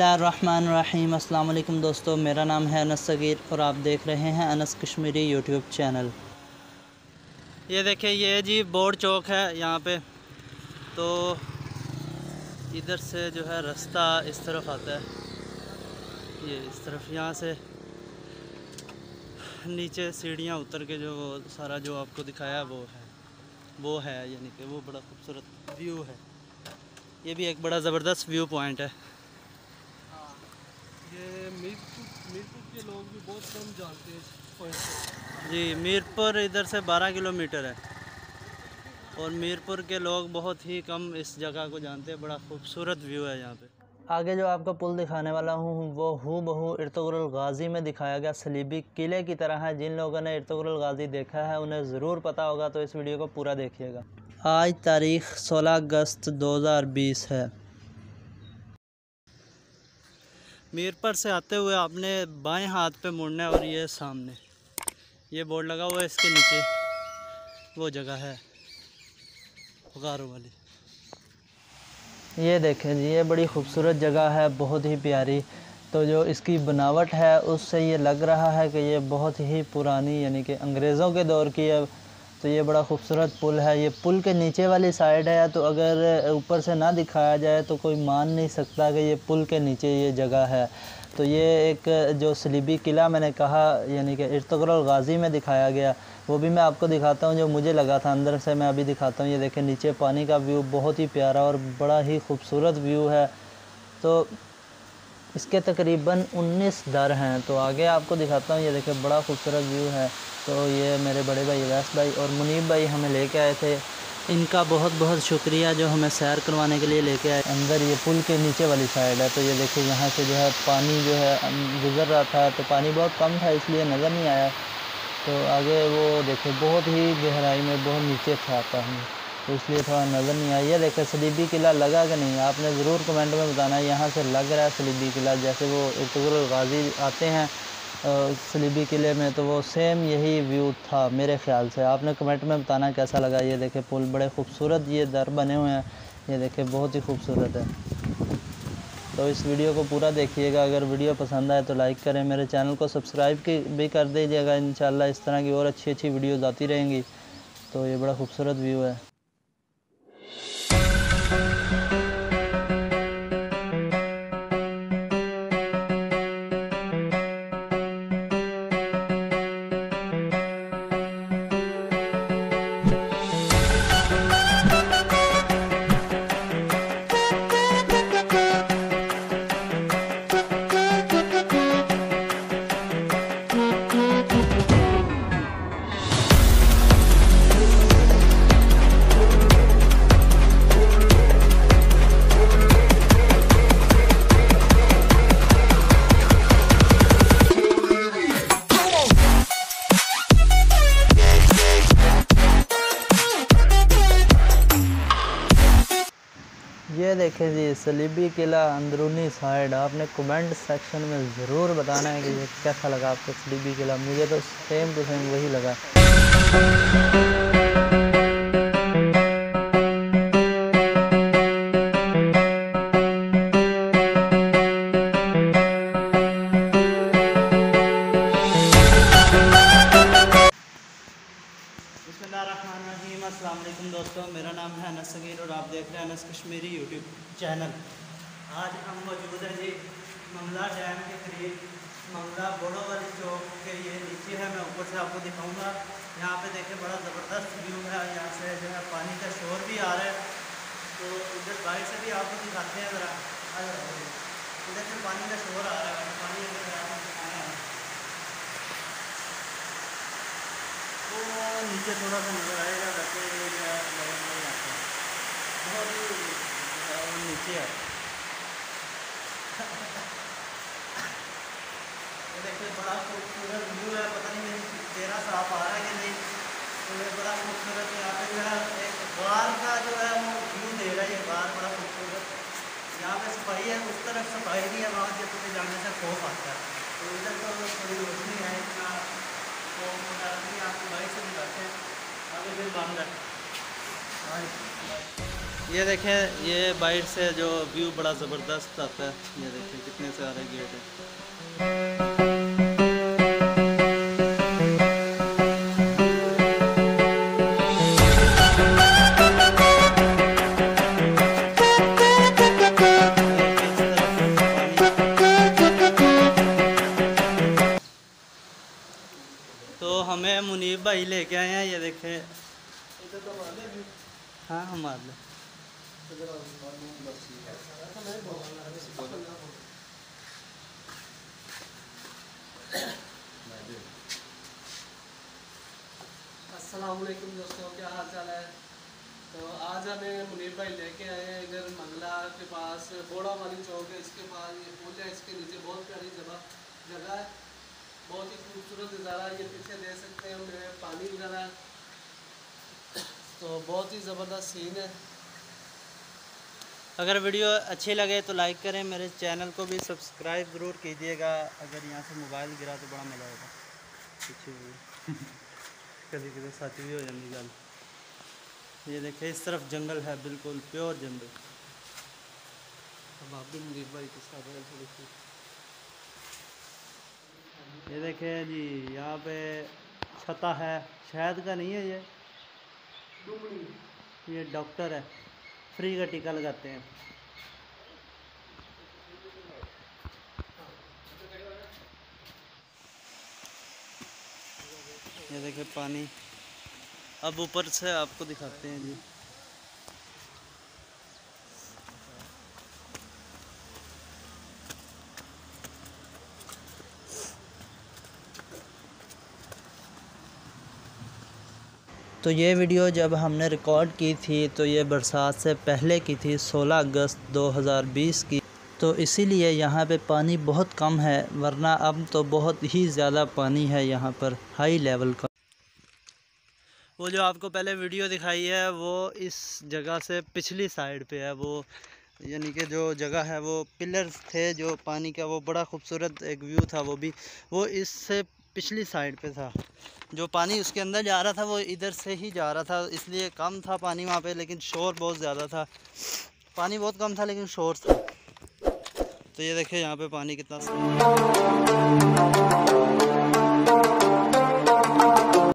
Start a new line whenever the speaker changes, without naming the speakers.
बिस्मिल्लाहिर्रहमानिर्रहीम। अस्सलाम वालेकुम दोस्तों, मेरा नाम है अनस सगीर और आप देख रहे हैं अनस कश्मीरी यूट्यूब चैनल। ये देखिए, ये जी बोर्ड चौक है यहाँ पे। तो इधर से जो है रास्ता इस तरफ आता है, ये इस तरफ। यहाँ से नीचे सीढ़ियाँ उतर के जो सारा जो आपको दिखाया वो है यानी कि वो बड़ा खूबसूरत व्यू है। ये भी एक बड़ा ज़बरदस्त व्यू पॉइंट है।
ये मीरपुर के लोग भी बहुत कम जानते हैं इस पॉइंट को।
जी, मीरपुर इधर से 12 किलोमीटर है और मीरपुर के लोग बहुत ही कम इस जगह को जानते हैं। बड़ा खूबसूरत व्यू है यहाँ पे। आगे जो आपको पुल दिखाने वाला हूँ वो हूबहू इर्तुगरुल गाज़ी में दिखाया गया सलीबी किले की तरह है। जिन लोगों ने इर्तुगरुल गाज़ी देखा है उन्हें ज़रूर पता होगा, तो इस वीडियो को पूरा देखिएगा। आज तारीख़ 16 अगस्त 2020 है। मीरपुर से आते हुए आपने बाएं हाथ पे मुड़ना है और ये सामने ये बोर्ड लगा हुआ है, इसके नीचे वो जगह है गारों वाली। ये देखें जी, ये बड़ी खूबसूरत जगह है, बहुत ही प्यारी। तो जो इसकी बनावट है उससे ये लग रहा है कि ये बहुत ही पुरानी यानी कि अंग्रेज़ों के दौर की है। तो ये बड़ा खूबसूरत पुल है। ये पुल के नीचे वाली साइड है, तो अगर ऊपर से ना दिखाया जाए तो कोई मान नहीं सकता कि ये पुल के नीचे ये जगह है। तो ये एक जो सलीबी किला मैंने कहा यानी कि इर्तुगरुल गाज़ी में दिखाया गया, वो भी मैं आपको दिखाता हूँ जो मुझे लगा था अंदर से। मैं अभी दिखाता हूँ। ये देखें, नीचे पानी का व्यू बहुत ही प्यारा और बड़ा ही खूबसूरत व्यू है। तो इसके तकरीबन 19 दर हैं। तो आगे आपको दिखाता हूँ। ये देखें, बड़ा खूबसूरत व्यू है। तो ये मेरे बड़े भाई अवैस भाई और मुनीब भाई हमें लेके आए थे। इनका बहुत बहुत शुक्रिया जो हमें सैर करवाने के लिए लेके आए। अंदर ये पुल के नीचे वाली साइड है। तो ये देखिए, यहाँ से जो है पानी जो है गुज़र रहा था, तो पानी बहुत कम था इसलिए नज़र नहीं आया। तो आगे वो देखे बहुत ही गहराई में बहुत नीचे था पानी, तो इसलिए थोड़ा नज़र नहीं आया। ये देखे सलीबी किला लगा कि नहीं, आपने ज़रूर कमेंट में बताना। यहाँ से लग रहा है सलीबी किला, जैसे वो इर्तुगरुल गाज़ी आते हैं सलीबी किले में, तो वो सेम यही व्यू था मेरे ख़्याल से। आपने कमेंट में बताना कैसा लगा। ये देखे पुल बड़े खूबसूरत ये दर बने हुए हैं, ये देखे बहुत ही खूबसूरत है। तो इस वीडियो को पूरा देखिएगा। अगर वीडियो पसंद आए तो लाइक करें, मेरे चैनल को सब्सक्राइब भी कर दीजिएगा। इंशाल्लाह इस तरह की और अच्छी अच्छी वीडियोज़ आती रहेंगी। तो ये बड़ा खूबसूरत व्यू है। ये देखें जी, सलीबी किला अंदरूनी साइड। आपने कमेंट सेक्शन में ज़रूर बताना है कि ये कैसा लगा आपको सलीबी किला। मुझे तो सेम टू सेम वही लगा। बिस्मिल्लाहिर्रहमानिर्रहीम। अस्सलाम वालेकुम दोस्तों, मेरा नाम है अनस सगीर और आप देख रहे हैं अनस कश्मीरी यूट्यूब चैनल। आज हम मौजूद हैं जी मंगला डैम के करीब, मंगला बोड़ो वाली चौक के ये नीचे है। मैं ऊपर से आपको दिखाऊंगा। यहाँ पे देखें, बड़ा ज़बरदस्त व्यू है। यहाँ से जो है पानी का शोर भी आ रहा है। तो इधर बाहर से भी आपको दिखाते हैं ज़रा। इधर से पानी का शोर आ रहा है, पानी वो नीचे थोड़ा सा नज़र आएगा, वैसे बहुत ही नीचे है। ये देखिए, बड़ा खूबसूरत व्यू है। पता नहीं मेरी चेहरा साफ आ रहा है कि नहीं। तो ये बड़ा खूबसूरत यहाँ पे जो है एक बार का जो है वो व्यू दे रहा है। ये बार बड़ा खूबसूरत। यहाँ पे सफाई है, उस तरफ सफाई नहीं है, वहाँ जैसे जाने से खौफ आता है। तो इधर तो थोड़ी रोशनी है, इतना तो आपकी बाइक से भी बैठे हैं। आगे फिर बंद है। ये देखें, ये बाइट से जो व्यू बड़ा ज़बरदस्त आता है। ये देखें कितने सारे गेट हैं। तो हमें मुनीब भाई लेके आए हैं, ये देखें। हाँ हम मार लें।
अस्सलामुअलैकुम दोस्तों, क्या हाल चाल है। तो आज हमें मुनीब भाई लेके आए हैं इधर मंगला के पास, बोड़ा वाली चौक है, इसके पास ये पुल है, इसके नीचे बहुत प्यारी जगह है, बहुत ही खूबसूरत नज़ारा। ये पीछे देख सकते हैं हम पानी वगैरह, तो बहुत ही ज़बरदस्त सीन है।
अगर वीडियो अच्छी लगे तो लाइक करें, मेरे चैनल को भी सब्सक्राइब ज़रूर कीजिएगा। अगर यहाँ से मोबाइल गिरा तो बड़ा मज़ा आएगा। पीछे कभी कभी साथी भी हो जाती गल। ये देखें, इस तरफ जंगल है, बिल्कुल प्योर जंगल।
अब आप भी मुनीब भाई के साथ हैं, देखिए।
ये देखें जी, यहाँ पे छता है, शहद का नहीं है ये डॉक्टर है, फ्री का टीका लगाते हैं। ये देखें पानी। अब ऊपर से आपको दिखाते हैं जी। तो ये वीडियो जब हमने रिकॉर्ड की थी तो ये बरसात से पहले की थी, 16 अगस्त 2020 की। तो इसीलिए यहाँ पे पानी बहुत कम है, वरना अब तो बहुत ही ज़्यादा पानी है यहाँ पर, हाई लेवल का। वो जो आपको पहले वीडियो दिखाई है वो इस जगह से पिछली साइड पे है। वो यानी कि जो जगह है वो पिलर थे जो पानी का, वो बड़ा खूबसूरत एक व्यू था। वो इससे पिछली साइड पे था। जो पानी उसके अंदर जा रहा था वो इधर से ही जा रहा था, इसलिए कम था पानी वहाँ पे, लेकिन शोर बहुत ज़्यादा था। पानी बहुत कम था लेकिन शोर था। तो ये देखिए यहाँ पे पानी कितना